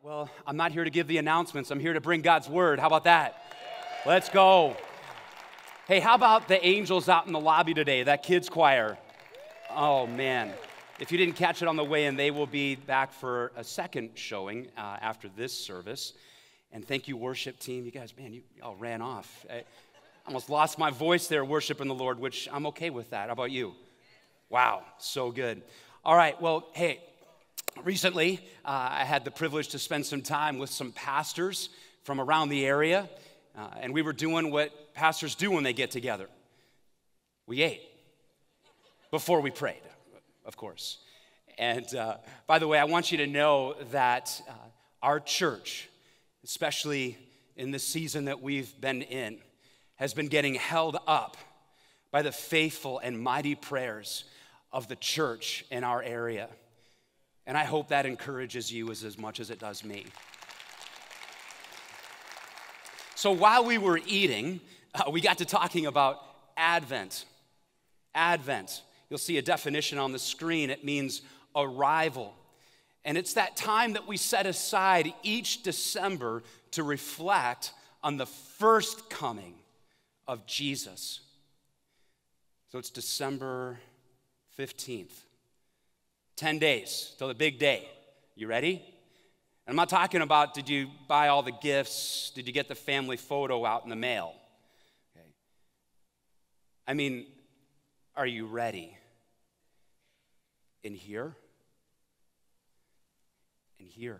Well, I'm not here to give the announcements. I'm here to bring God's word. How about that? Let's go. Hey, how about the angels out in the lobby today, that kids choir? Oh, man. If you didn't catch it on the way in, they will be back for a second showing after this service. And thank you, worship team. You guys, man, you all ran off. I almost lost my voice there worshiping the Lord, which I'm okay with that. How about you? Wow, so good. All right, well, hey, recently I had the privilege to spend some time with some pastors from around the area, and we were doing what pastors do when they get together. We ate before we prayed, of course. And by the way, I want you to know that our church, especially in the season that we've been in, has been getting held up by the faithful and mighty prayers of the church in our area. And I hope that encourages you as much as it does me. So while we were eating, we got to talking about Advent. Advent. You'll see a definition on the screen. It means arrival. And it's that time that we set aside each December to reflect on the first coming of Jesus. So it's December 15th. 10 days till the big day. You ready? And I'm not talking about did you buy all the gifts, did you get the family photo out in the mail? Okay. I mean, are you ready? In here? In here.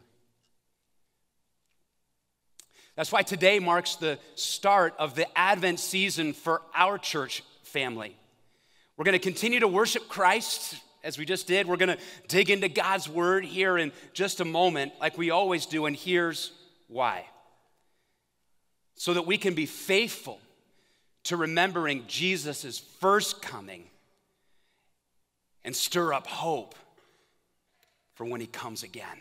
That's why today marks the start of the Advent season for our church family. We're going to continue to worship Christ as we just did. We're going to dig into God's word here in just a moment, like we always do, and here's why. So that we can be faithful to remembering Jesus' first coming and stir up hope for when he comes again.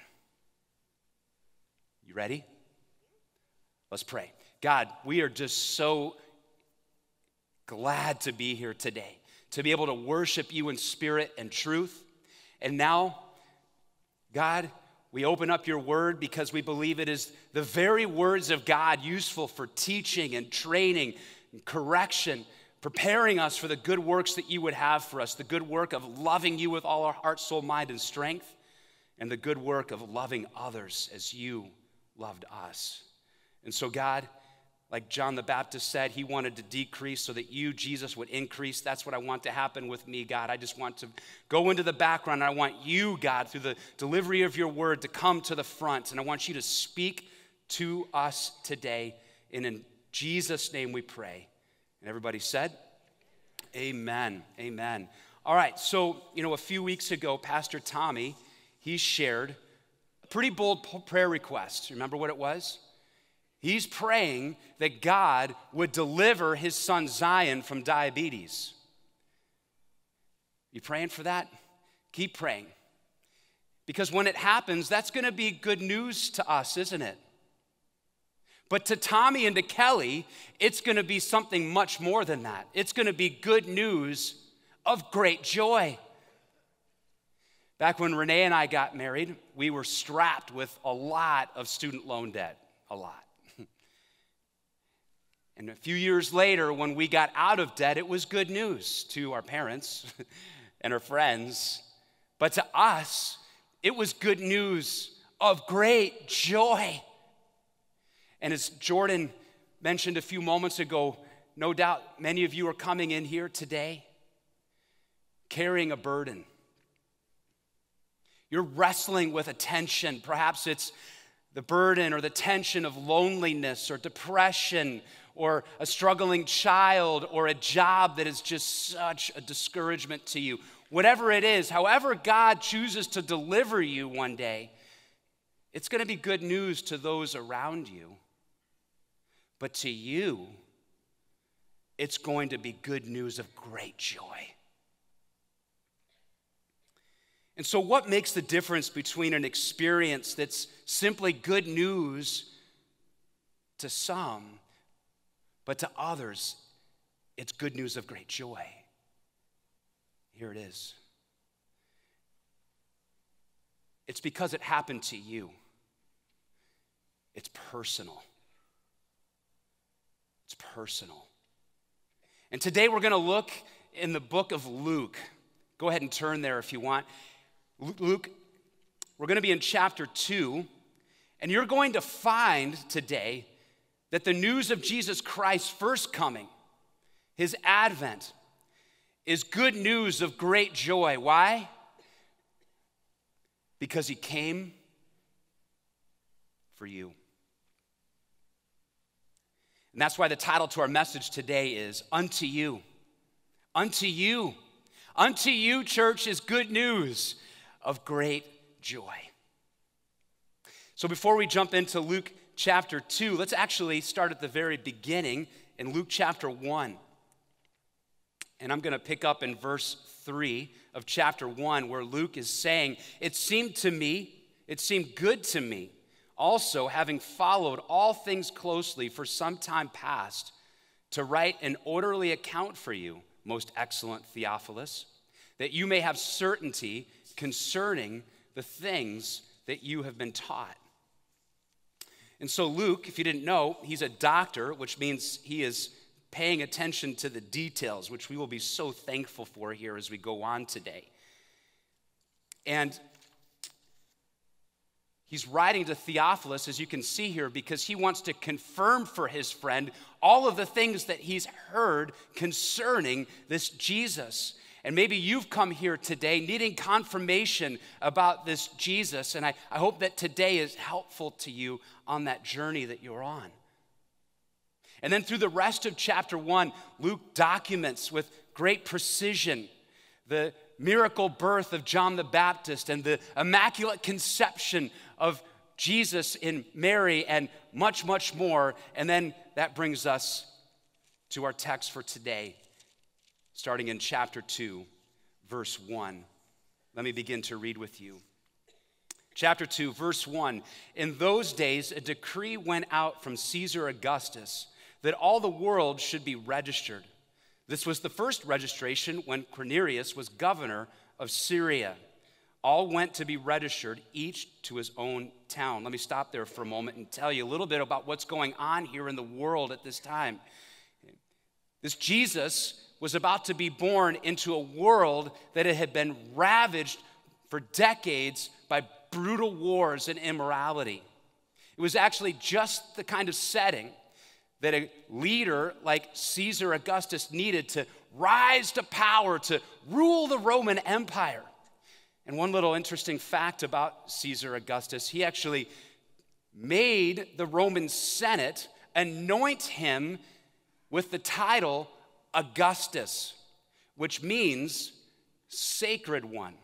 You ready? Let's pray. God, we are just so glad to be here today, to be able to worship you in spirit and truth. And now, God, we open up your word because we believe it is the very words of God useful for teaching and training and correction, preparing us for the good works that you would have for us, the good work of loving you with all our heart, soul, mind, and strength, and the good work of loving others as you loved us. And so, God, like John the Baptist said, he wanted to decrease so that you, Jesus, would increase. That's what I want to happen with me, God. I just want to go into the background. I want you, God, through the delivery of your word to come to the front. And I want you to speak to us today. And in Jesus' name we pray. And everybody said, amen, amen. All right, so, a few weeks ago, Pastor Tommy, he shared a pretty bold prayer request. Remember what it was? He's praying that God would deliver his son Zion from diabetes. You praying for that? Keep praying. Because when it happens, that's going to be good news to us, isn't it? But to Tommy and to Kelly, it's going to be something much more than that. It's going to be good news of great joy. Back when Renee and I got married, we were strapped with a lot of student loan debt, a lot. And a few years later, when we got out of debt, it was good news to our parents and our friends. But to us, it was good news of great joy. And as Jordan mentioned a few moments ago, no doubt many of you are coming in here today carrying a burden. You're wrestling with a tension. Perhaps it's the burden or the tension of loneliness or depression or a struggling child, or a job that is just such a discouragement to you. Whatever it is, however God chooses to deliver you one day, it's going to be good news to those around you. But to you, it's going to be good news of great joy. And so what makes the difference between an experience that's simply good news to some, but to others, it's good news of great joy? Here it is. It's because it happened to you. It's personal. It's personal. And today we're going to look in the book of Luke. Go ahead and turn there if you want. Luke, we're going to be in chapter 2, and you're going to find today that the news of Jesus Christ's first coming, his advent, is good news of great joy. Why? Because he came for you. And that's why the title to our message today is Unto You. Unto you. Unto you, church, is good news of great joy. So before we jump into Luke chapter 2, let's actually start at the very beginning in Luke chapter 1. And I'm going to pick up in verse 3 of chapter 1, where Luke is saying, it seemed good to me, also having followed all things closely for some time past, to write an orderly account for you, most excellent Theophilus, that you may have certainty concerning the things that you have been taught. And so Luke, if you didn't know, he's a doctor, which means he is paying attention to the details, which we will be so thankful for here as we go on today. And he's writing to Theophilus, as you can see here, because he wants to confirm for his friend all of the things that he's heard concerning this Jesus. And maybe you've come here today needing confirmation about this Jesus, and I hope that today is helpful to you on that journey that you're on. And then through the rest of chapter 1, Luke documents with great precision the miracle birth of John the Baptist and the immaculate conception of Jesus in Mary and much, much more. And then that brings us to our text for today, starting in chapter 2, verse 1. Let me begin to read with you. Chapter 2, verse 1. In those days, a decree went out from Caesar Augustus that all the world should be registered. This was the first registration when Quirinius was governor of Syria. All went to be registered, each to his own town. Let me stop there for a moment and tell you a little bit about what's going on here in the world at this time. This Jesus was about to be born into a world that had been ravaged for decades by brutal wars and immorality. It was actually just the kind of setting that a leader like Caesar Augustus needed to rise to power, to rule the Roman Empire. And one little interesting fact about Caesar Augustus, he actually made the Roman Senate anoint him with the title Augustus, which means sacred one.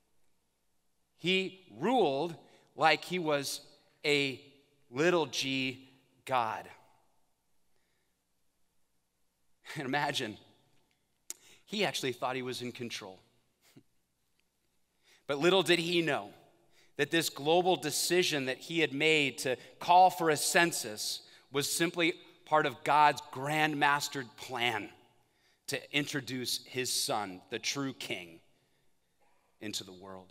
He ruled like he was a little g God. And imagine, he actually thought he was in control. But little did he know that this global decision that he had made to call for a census was simply part of God's grand mastered plan to introduce his son, the true king, into the world.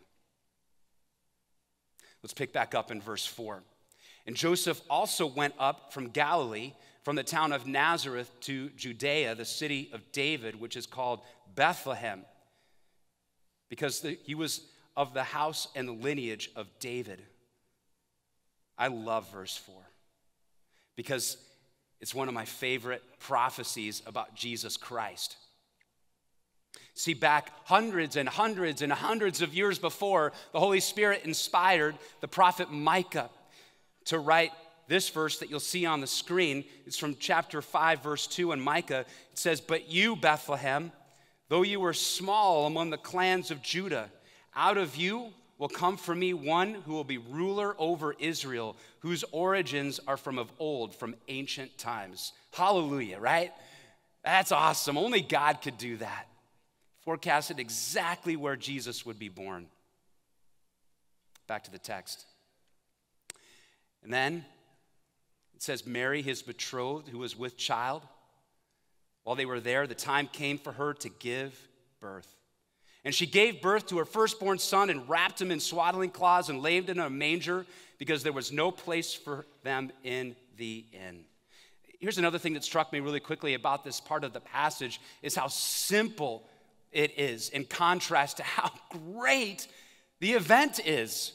Let's pick back up in verse 4. And Joseph also went up from Galilee, from the town of Nazareth to Judea, the city of David, which is called Bethlehem, because he was of the house and the lineage of David. I love verse 4 because it's one of my favorite prophecies about Jesus Christ. See, back hundreds and hundreds and hundreds of years before, the Holy Spirit inspired the prophet Micah to write this verse that you'll see on the screen. It's from chapter 5, verse 2 in Micah. It says, "But you, Bethlehem, though you were small among the clans of Judah, out of you will come for me one who will be ruler over Israel, whose origins are from of old, from ancient times." Hallelujah, right? That's awesome. Only God could do that. Forecasted exactly where Jesus would be born. Back to the text. And then it says, Mary, his betrothed, who was with child, while they were there, the time came for her to give birth. And she gave birth to her firstborn son and wrapped him in swaddling cloths and laid him in a manger because there was no place for them in the inn. Here's another thing that struck me really quickly about this part of the passage is how simple it is in contrast to how great the event is.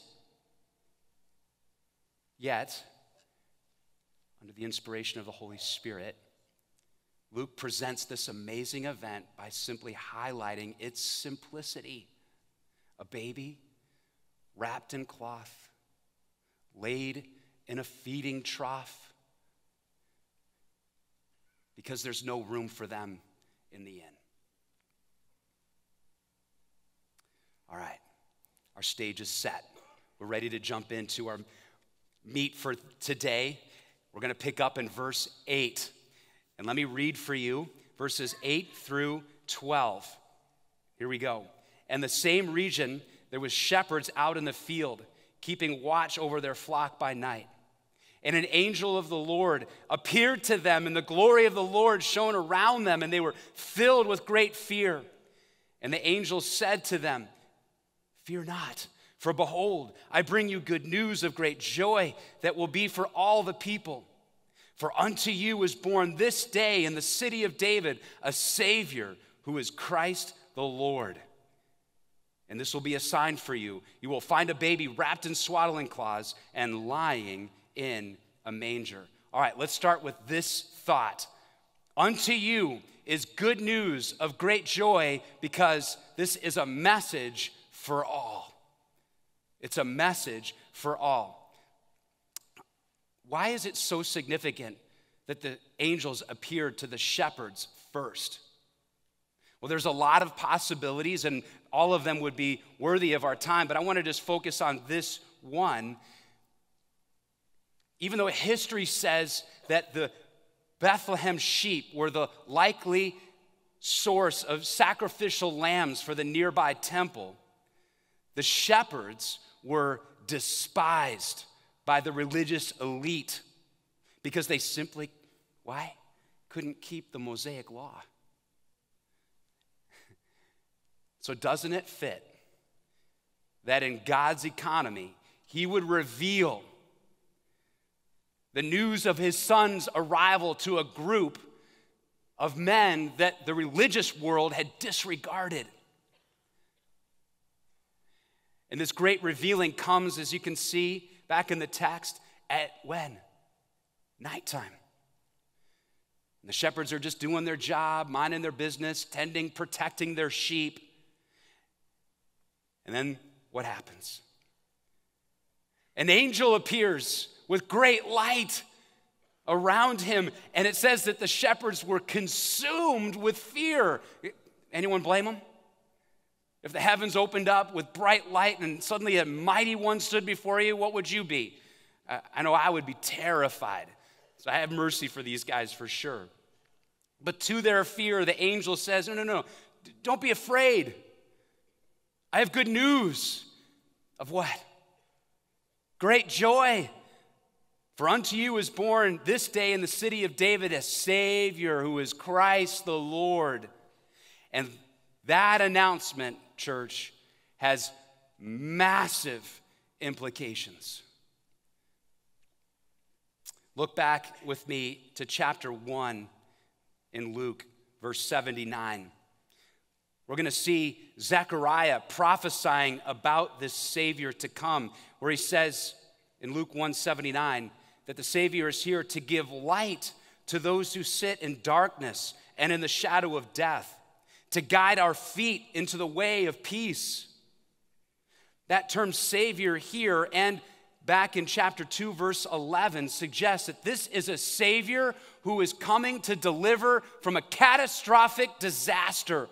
Yet, under the inspiration of the Holy Spirit, Luke presents this amazing event by simply highlighting its simplicity. A baby wrapped in cloth, laid in a feeding trough, because there's no room for them in the inn. All right, our stage is set. We're ready to jump into our meat for today. We're going to pick up in verse 8. And let me read for you verses 8 through 12. Here we go. And the same region, there was shepherds out in the field, keeping watch over their flock by night. And an angel of the Lord appeared to them, and the glory of the Lord shone around them, and they were filled with great fear. And the angel said to them, "Fear not, for behold, I bring you good news of great joy that will be for all the people. For unto you is born this day in the city of David a Savior who is Christ the Lord. And this will be a sign for you. You will find a baby wrapped in swaddling cloths and lying in a manger." All right, let's start with this thought. Unto you is good news of great joy because this is a message for all. It's a message for all. Why is it so significant that the angels appeared to the shepherds first? Well, there's a lot of possibilities, and all of them would be worthy of our time, but I want to just focus on this one. Even though history says that the Bethlehem sheep were the likely source of sacrificial lambs for the nearby temple, the shepherds were despised by the religious elite because they simply, why? Couldn't keep the Mosaic law. So doesn't it fit that in God's economy, he would reveal the news of his son's arrival to a group of men that the religious world had disregarded? And this great revealing comes, as you can see back in the text, at when? Nighttime. And the shepherds are just doing their job, minding their business, tending, protecting their sheep. And then what happens? An angel appears with great light around him, and it says that the shepherds were consumed with fear. Anyone blame them? If the heavens opened up with bright light and suddenly a mighty one stood before you, what would you be? I know I would be terrified. So I have mercy for these guys for sure. But to their fear, the angel says, no, don't be afraid. I have good news. Of what? Great joy. For unto you is born this day in the city of David a Savior who is Christ the Lord. And that announcement, church, has massive implications. Look back with me to chapter 1 in Luke, verse 79. We're going to see Zechariah prophesying about this Savior to come, where he says in Luke 1:79 that the Savior is here to give light to those who sit in darkness and in the shadow of death, to guide our feet into the way of peace. That term Savior here and back in chapter 2, verse 11 suggests that this is a Savior who is coming to deliver from a catastrophic disaster.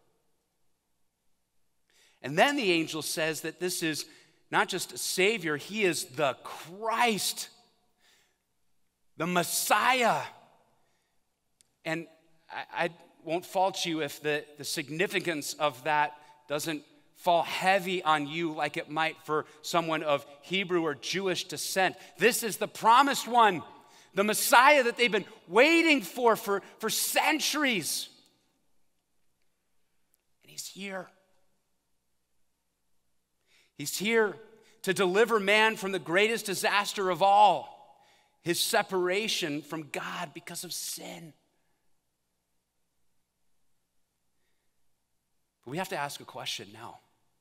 And then the angel says that this is not just a Savior, he is the Christ, the Messiah. And I won't fault you if the significance of that doesn't fall heavy on you like it might for someone of Hebrew or Jewish descent. This is the promised one, the Messiah that they've been waiting for centuries. And he's here. He's here to deliver man from the greatest disaster of all, his separation from God because of sin. But we have to ask a question now.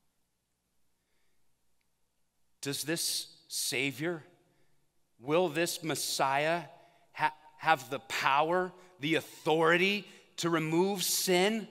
Does this Savior, will this Messiah have the power, the authority to remove sin?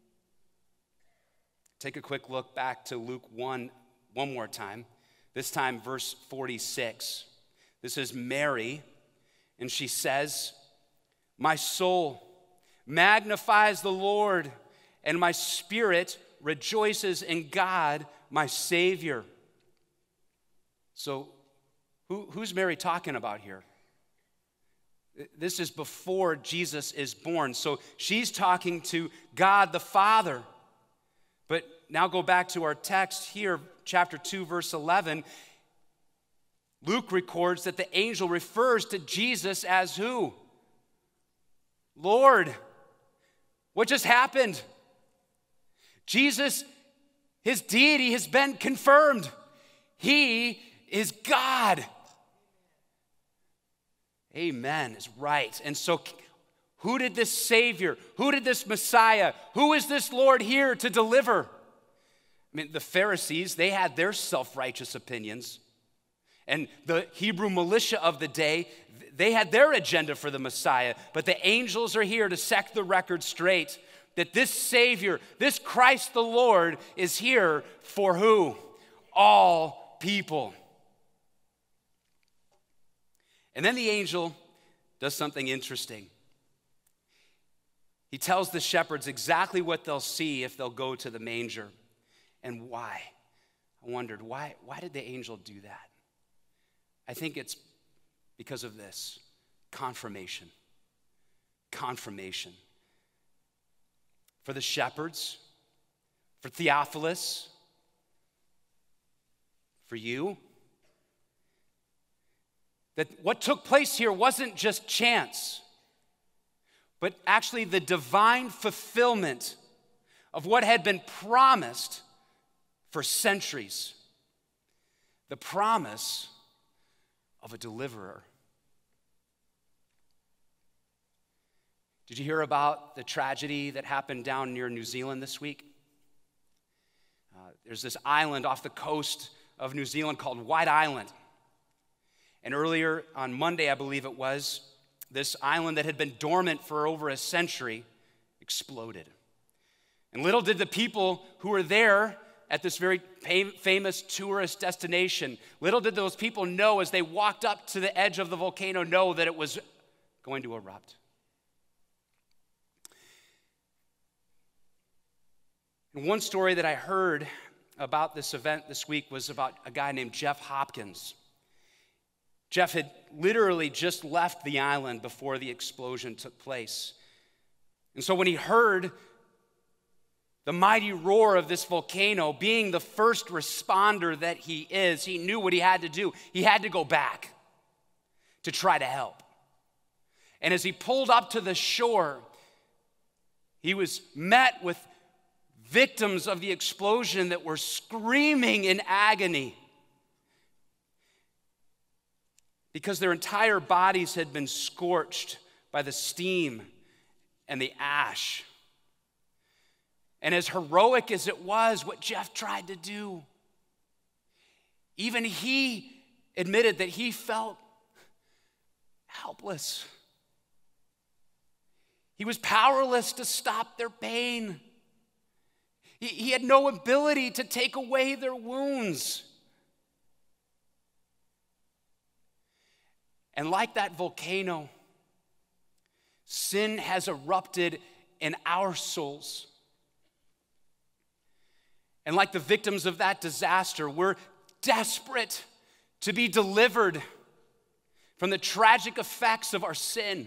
Take a quick look back to Luke 1 more time. This time, verse 46. This is Mary, and she says, "My soul magnifies the Lord, and my spirit rejoices in God, my Savior." So, who's Mary talking about here? This is before Jesus is born. So she's talking to God the Father. But now go back to our text here, chapter 2, verse 11. Luke records that the angel refers to Jesus as who? Lord. What just happened? Jesus, his deity has been confirmed. He is God. Amen is right. And so who did this Savior, who did this Messiah, who is this Lord here to deliver? I mean, the Pharisees, they had their self-righteous opinions. And the Hebrew militia of the day, they had their agenda for the Messiah. But the angels are here to set the record straight that this Savior, this Christ the Lord, is here for who? All people. And then the angel does something interesting. He tells the shepherds exactly what they'll see if they'll go to the manger. And why? I wondered, why did the angel do that? I think it's because of this. Confirmation. Confirmation. For the shepherds, for Theophilus, for you, that what took place here wasn't just chance, but actually the divine fulfillment of what had been promised for centuries. The promise of a deliverer. Did you hear about the tragedy that happened down near New Zealand this week? There's this island off the coast of New Zealand called White Island. And earlier on Monday, I believe it was, this island that had been dormant for over a century exploded. And little did the people who were there at this very famous tourist destination, little did those people know as they walked up to the edge of the volcano know that it was going to erupt. And one story that I heard about this event this week was about a guy named Jeff Hopkins. Jeff had literally just left the island before the explosion took place. And so when he heard the mighty roar of this volcano, being the first responder that he is, he knew what he had to do. He had to go back to try to help. And as he pulled up to the shore, he was met with victims of the explosion that were screaming in agony because their entire bodies had been scorched by the steam and the ash. And as heroic as it was, what Jeff tried to do, even he admitted that he felt helpless. He was powerless to stop their pain. He had no ability to take away their wounds. And like that volcano, sin has erupted in our souls. And like the victims of that disaster, we're desperate to be delivered from the tragic effects of our sin.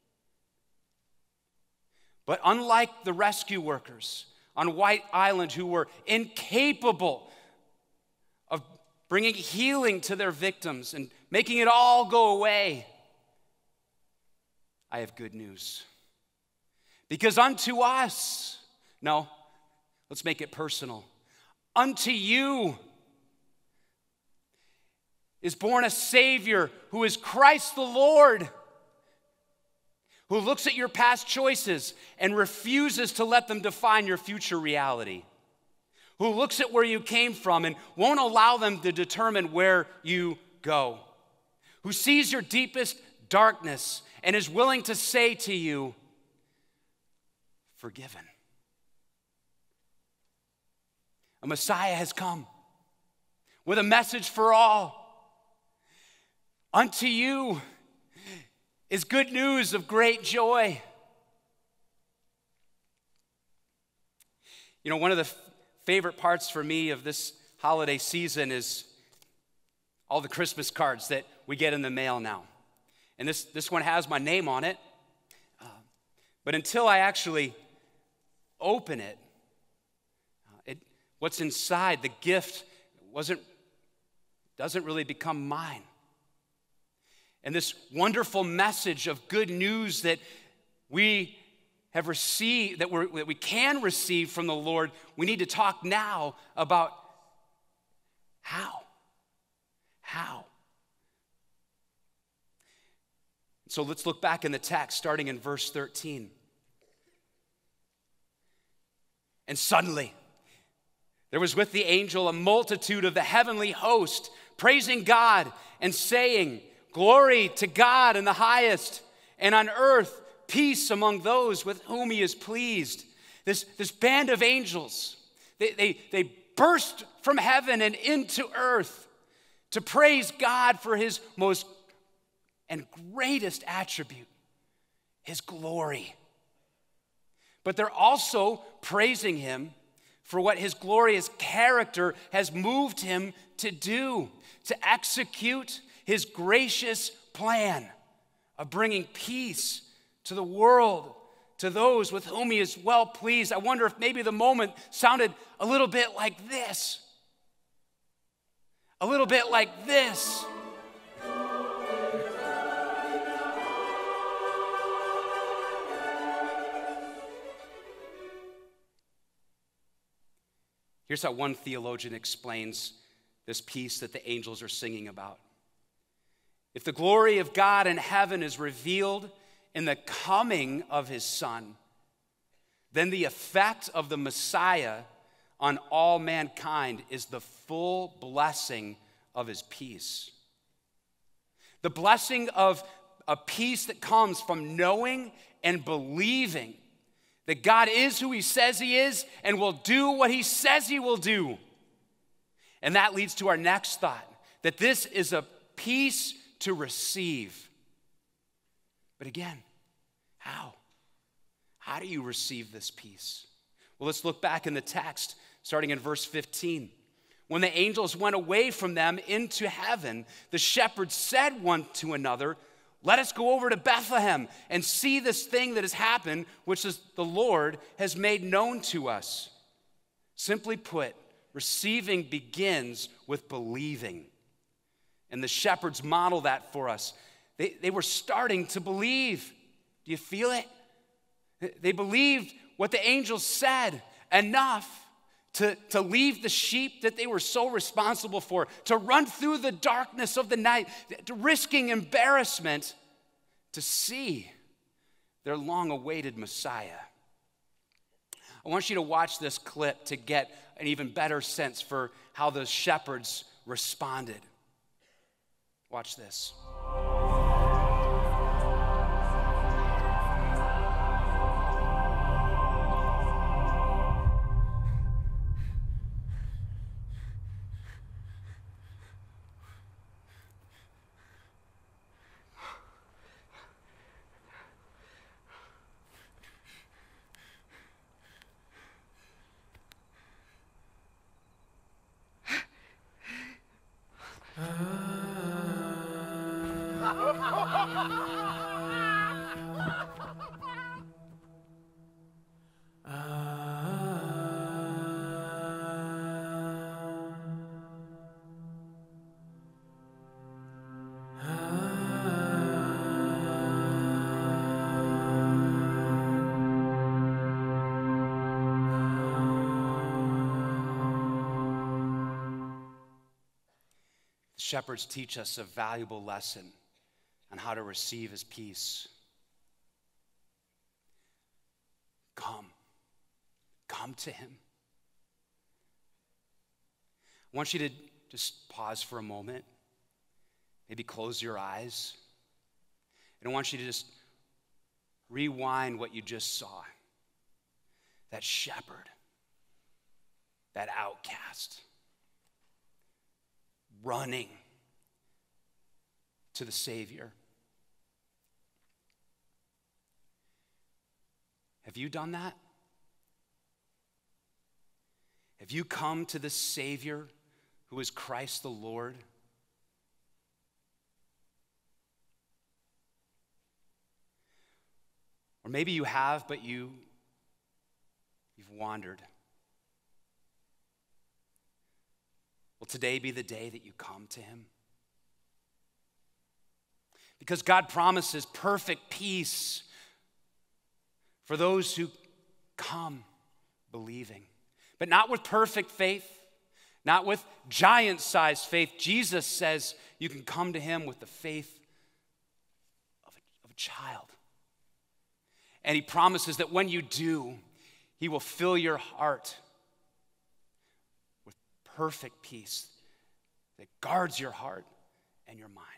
But unlike the rescue workers on White Island who were incapable of bringing healing to their victims and making it all go away, I have good news. Because unto us, no, let's make it personal. Unto you, is born a Savior who is Christ the Lord, who looks at your past choices and refuses to let them define your future reality, who looks at where you came from and won't allow them to determine where you go, who sees your deepest darkness and is willing to say to you, forgiven. A Messiah has come with a message for all. Unto you is good news of great joy. You know, one of the favorite parts for me of this holiday season is all the Christmas cards that we get in the mail now. And this one has my name on it. But until I actually open it, what's inside, the gift, doesn't really become mine. And this wonderful message of good news that we have received, that we can receive from the Lord, we need to talk now about how. How? So let's look back in the text, starting in verse 13. And suddenly, there was with the angel a multitude of the heavenly host, praising God and saying, glory to God in the highest, and on earth peace among those with whom he is pleased. This band of angels, they burst from heaven and into earth to praise God for his most and greatest attribute, his glory. But they're also praising him for what his glorious character has moved him to do, to execute his gracious plan of bringing peace to the world, to those with whom he is well pleased. I wonder if maybe the moment sounded a little bit like this. A little bit like this. Here's how one theologian explains this peace that the angels are singing about. If the glory of God in heaven is revealed in the coming of his Son, then the effect of the Messiah on all mankind is the full blessing of his peace. The blessing of a peace that comes from knowing and believing that God is who he says he is and will do what he says he will do. And that leads to our next thought, that this is a peace to receive. But again, how? How do you receive this peace? Well, let's look back in the text, starting in verse 15. When the angels went away from them into heaven, the shepherds said one to another, let us go over to Bethlehem and see this thing that has happened, which is the Lord has made known to us. Simply put, receiving begins with believing. And the shepherds model that for us. They were starting to believe. Do you feel it? They believed what the angels said enough to leave the sheep that they were so responsible for, to run through the darkness of the night, risking embarrassment to see their long-awaited Messiah. I want you to watch this clip to get an even better sense for how those shepherds responded. Watch this. shepherds teach us a valuable lesson on how to receive his peace. Come to him. I want you to just pause for a moment, maybe close your eyes, and I want you to just rewind what you just saw. That shepherd, that outcast, running to the Savior. Have you done that? Have you come to the Savior who is Christ the Lord? Or maybe you have, but you've wandered. Will today be the day that you come to him? Because God promises perfect peace for those who come believing. But not with perfect faith, not with giant-sized faith. Jesus says you can come to him with the faith of a child. And he promises that when you do, he will fill your heart with perfect peace that guards your heart and your mind.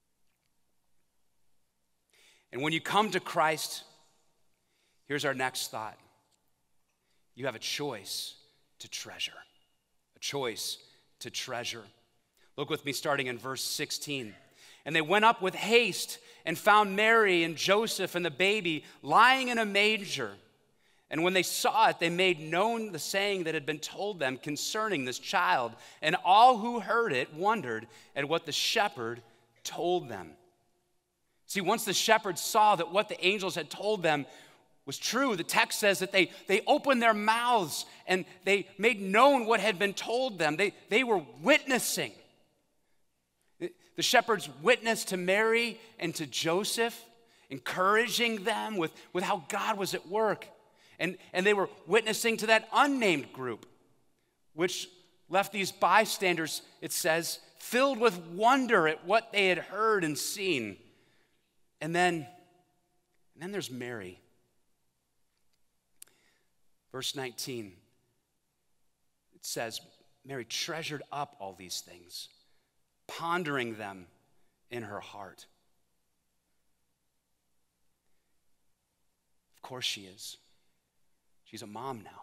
And when you come to Christ, here's our next thought. You have a choice to treasure. A choice to treasure. Look with me starting in verse 16. And they went up with haste and found Mary and Joseph and the baby lying in a manger. And when they saw it, they made known the saying that had been told them concerning this child. And all who heard it wondered at what the shepherd told them. See, once the shepherds saw that what the angels had told them was true, the text says that they opened their mouths and they made known what had been told them. They were witnessing. The shepherds witnessed to Mary and to Joseph, encouraging them with how God was at work. And they were witnessing to that unnamed group, which left these bystanders, it says, filled with wonder at what they had heard and seen. And then there's Mary. Verse 19, it says, Mary treasured up all these things, pondering them in her heart. Of course she is. She's a mom now.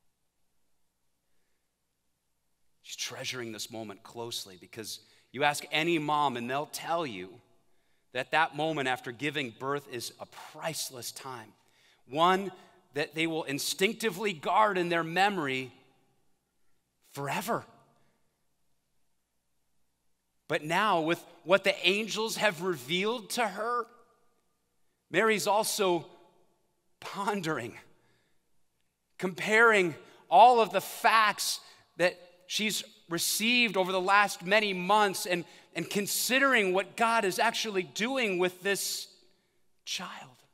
She's treasuring this moment closely because you ask any mom and they'll tell you that that moment after giving birth is a priceless time. One that they will instinctively guard in their memory forever. But now, with what the angels have revealed to her, Mary's also pondering, comparing all of the facts that she's received over the last many months and considering what God is actually doing with this child.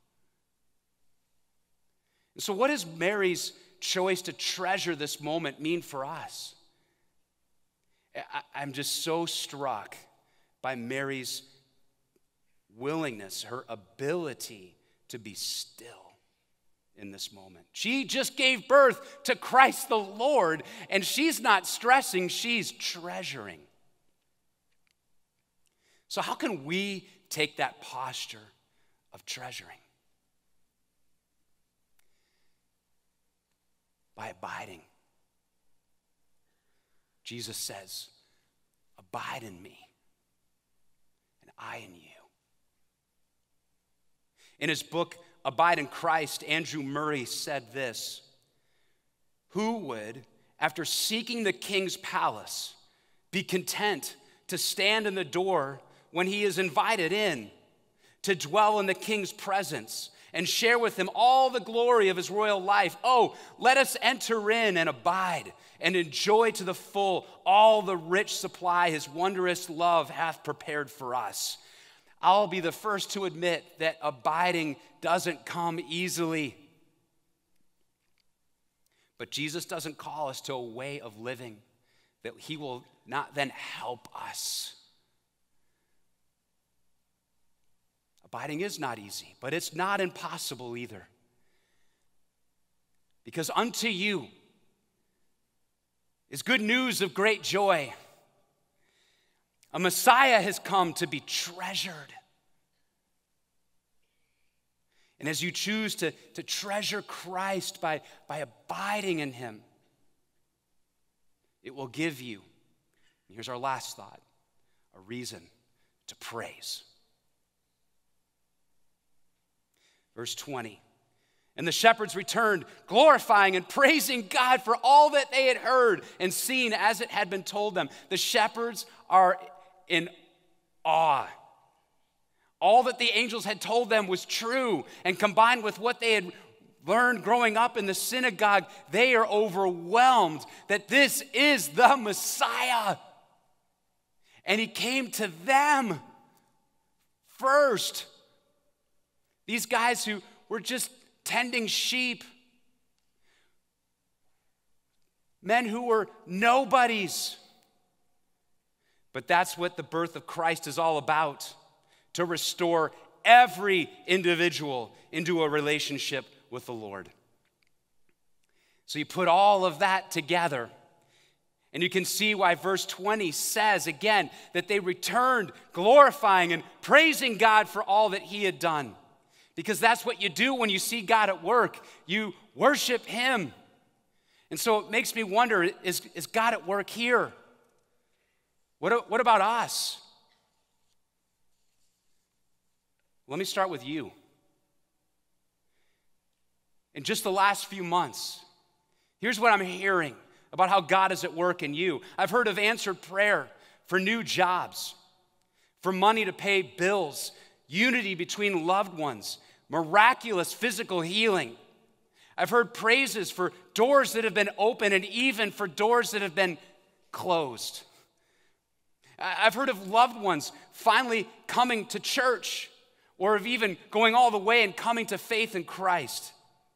And so what does Mary's choice to treasure this moment mean for us? I'm just so struck by Mary's willingness, her ability to be still in this moment. She just gave birth to Christ the Lord, and she's not stressing, she's treasuring. So how can we take that posture of treasuring? By abiding. Jesus says, abide in me, and I in you. In his book, Abide in Christ, Andrew Murray said this: who would, after seeking the king's palace, be content to stand in the door when he is invited in, to dwell in the king's presence, and share with him all the glory of his royal life? Oh, let us enter in and abide and enjoy to the full all the rich supply his wondrous love hath prepared for us. I'll be the first to admit that abiding doesn't come easily. But Jesus doesn't call us to a way of living that he will not then help us Abiding is not easy, but it's not impossible either. Because unto you is good news of great joy. A Messiah has come to be treasured. And as you choose to treasure Christ by abiding in him, it will give you, and here's our last thought, a reason to praise. Verse 20. And the shepherds returned, glorifying and praising God for all that they had heard and seen as it had been told them. The shepherds are in awe. All that the angels had told them was true, and combined with what they had learned growing up in the synagogue, they are overwhelmed that this is the Messiah. And he came to them first. These guys who were just tending sheep, men who were nobodies. But that's what the birth of Christ is all about, to restore every individual into a relationship with the Lord. So you put all of that together, and you can see why verse 20 says again that they returned glorifying and praising God for all that he had done. Because that's what you do when you see God at work. You worship him. And so it makes me wonder, is God at work here? What about us? Let me start with you. In just the last few months, here's what I'm hearing about how God is at work in you. I've heard of answered prayer for new jobs, for money to pay bills, unity between loved ones, miraculous physical healing. I've heard praises for doors that have been open and even for doors that have been closed. I've heard of loved ones finally coming to church, or of even going all the way and coming to faith in Christ.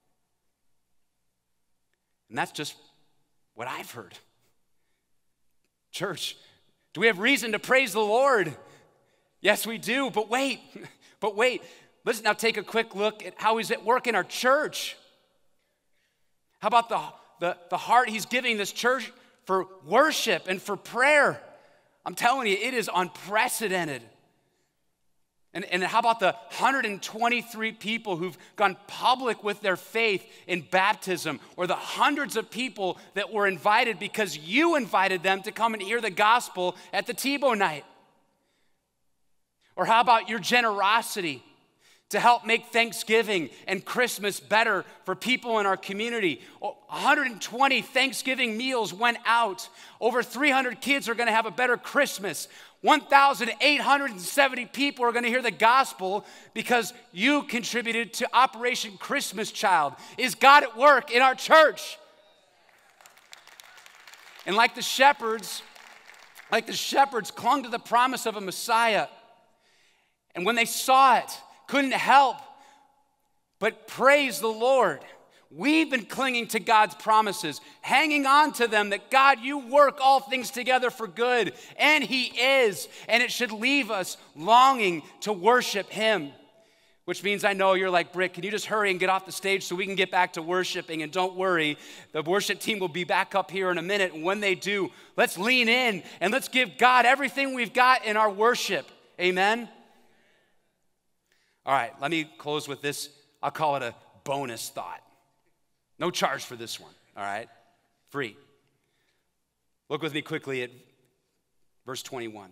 And that's just what I've heard. Church, do we have reason to praise the Lord? Yes, we do, but wait. Let's now take a quick look at how he's at work in our church. How about the heart he's giving this church for worship and for prayer? I'm telling you, it is unprecedented. And how about the 123 people who've gone public with their faith in baptism, or the hundreds of people that were invited because you invited them to come and hear the gospel at the Tebow night? Or how about your generosity to help make Thanksgiving and Christmas better for people in our community? 120 Thanksgiving meals went out. Over 300 kids are going to have a better Christmas. 1,870 people are going to hear the gospel because you contributed to Operation Christmas Child. Is God at work in our church? And like the shepherds clung to the promise of a Messiah. And when they saw it, couldn't help but praise the Lord. We've been clinging to God's promises, hanging on to them, that God, you work all things together for good, and he is, and it should leave us longing to worship him. Which means I know you're like, Brit, can you just hurry and get off the stage so we can get back to worshiping? And don't worry, the worship team will be back up here in a minute, and when they do, let's lean in and let's give God everything we've got in our worship. Amen? All right, let me close with this. I'll call it a bonus thought. No charge for this one, all right? Free. Look with me quickly at verse 21.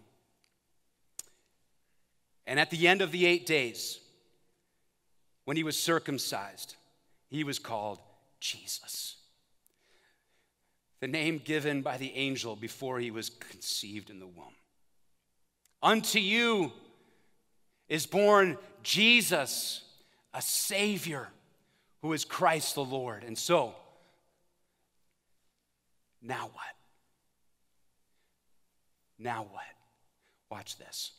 And at the end of the 8 days, when he was circumcised, he was called Jesus, the name given by the angel before he was conceived in the womb. Unto you is born Jesus, a Savior, who is Christ the Lord. And so, now what? Now what? Watch this.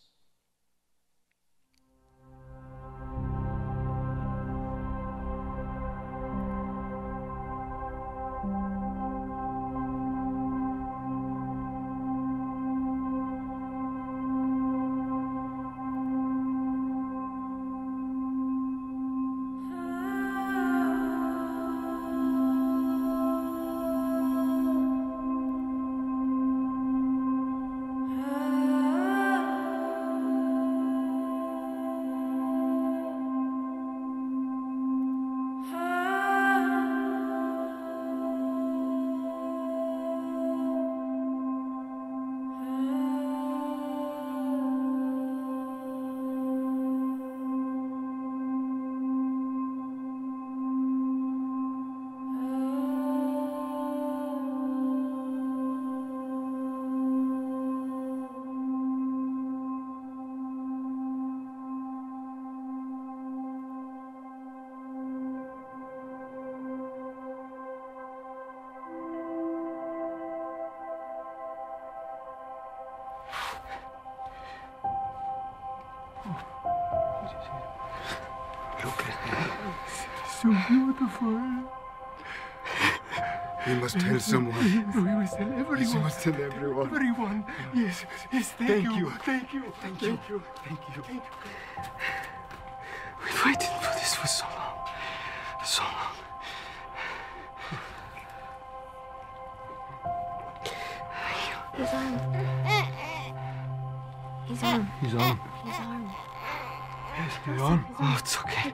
so beautiful. We must tell someone. We must tell everyone. Yes, we must tell everyone. Everyone. Yes, yes, thank you. Thank you. Thank you. Thank you. We've waited for this for so long. So long. His arm. His arm. His arm. His arm. Yes, his arm. Oh, it's okay.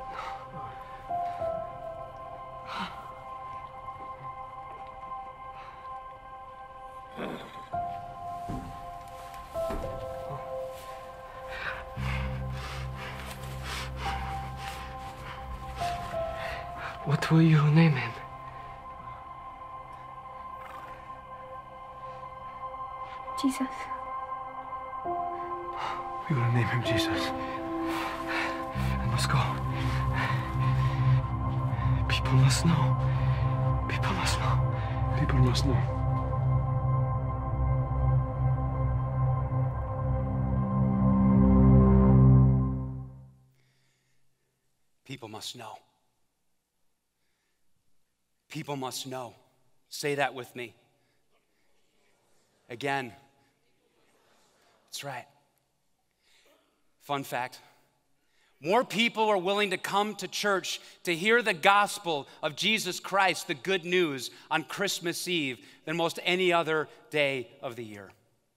What will you name him? Jesus. We will name him Jesus. I must go. People must know. People must know. People must know. People must know. People must know. Say that with me. Again. That's right. Fun fact. More people are willing to come to church to hear the gospel of Jesus Christ, the good news, on Christmas Eve than most any other day of the year.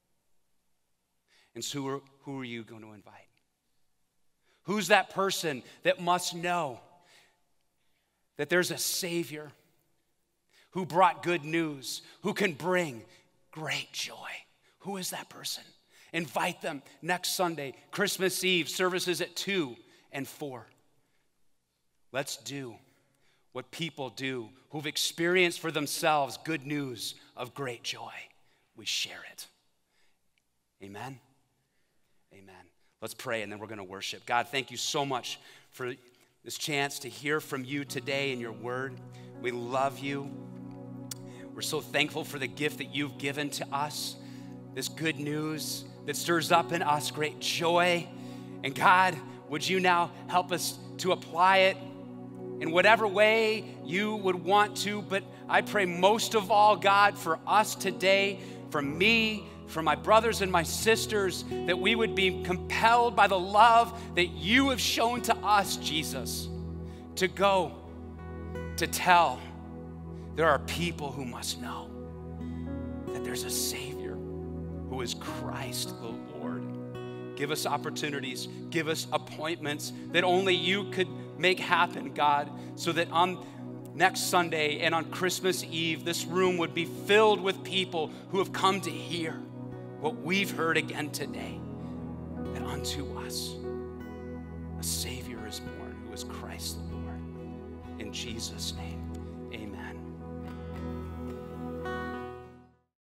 And so who are you going to invite? Who's that person that must know that there's a Savior who brought good news, who can bring great joy? Who is that person? Invite them next Sunday, Christmas Eve, services at 2 and 4. Let's do what people do who've experienced for themselves good news of great joy. We share it. Amen? Amen. Let's pray and then we're going to worship. God, thank you so much for this chance to hear from you today in your word. We love you. We're so thankful for the gift that you've given to us, this good news that stirs up in us great joy. And God, would you now help us to apply it in whatever way you would want to, but I pray most of all, God, for us today, for me, for my brothers and my sisters, that we would be compelled by the love that you have shown to us, Jesus, to go, to tell. There are people who must know that there's a Savior who is Christ the Lord. Give us opportunities, give us appointments that only you could make happen, God, so that on next Sunday and on Christmas Eve, this room would be filled with people who have come to hear what we've heard again today, that unto us a Savior is born, who is Christ the Lord. In Jesus' name.